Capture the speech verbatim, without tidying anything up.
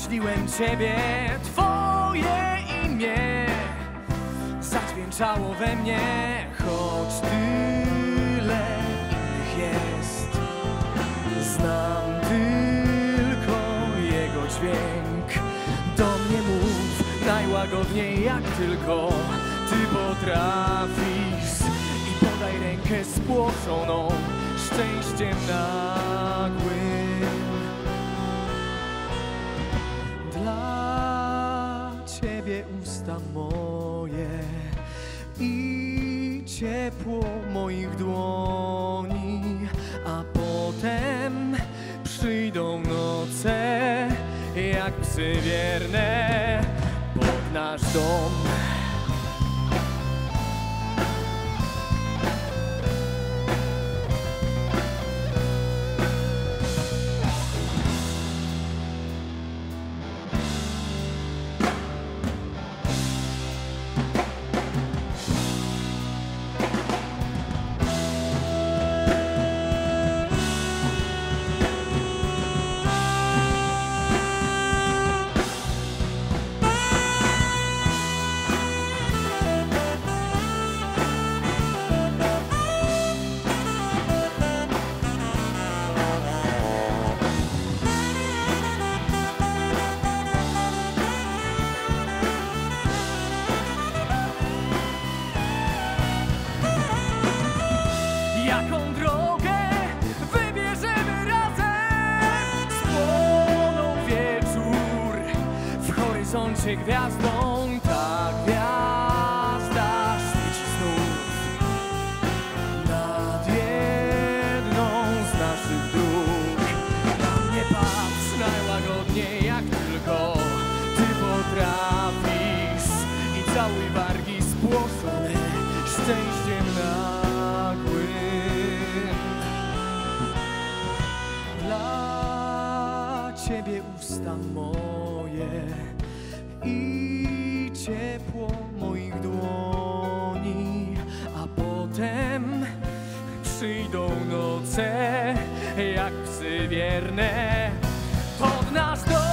Zaśniłem Ciebie, Twoje imię zadźwięczało we mnie, choć tyle innych jest. Znam tylko Jego dźwięk. Do mnie mów najłagodniej jak tylko Ty potrafisz i podaj rękę spłoszoną szczęściem nagłym. Dla Ciebie usta moje i ciepło moich dłoni, a potem przyjdą noce jak psy wierne pod nasz dom. Jaką drogę wybierzemy razem? Spłonął wieczór w horyzoncie gwiazdą. Ta gwiazda świeci znów nad jedną z naszych dróg. Na mnie patrz najłagodniej jak tylko Ty potrafisz i całuj wargi spłoszone szczęściem nagłym. Dla Ciebie usta moje i ciepło moich dłoni, a potem przyjdą noce jak psy wierne pod nasz dom.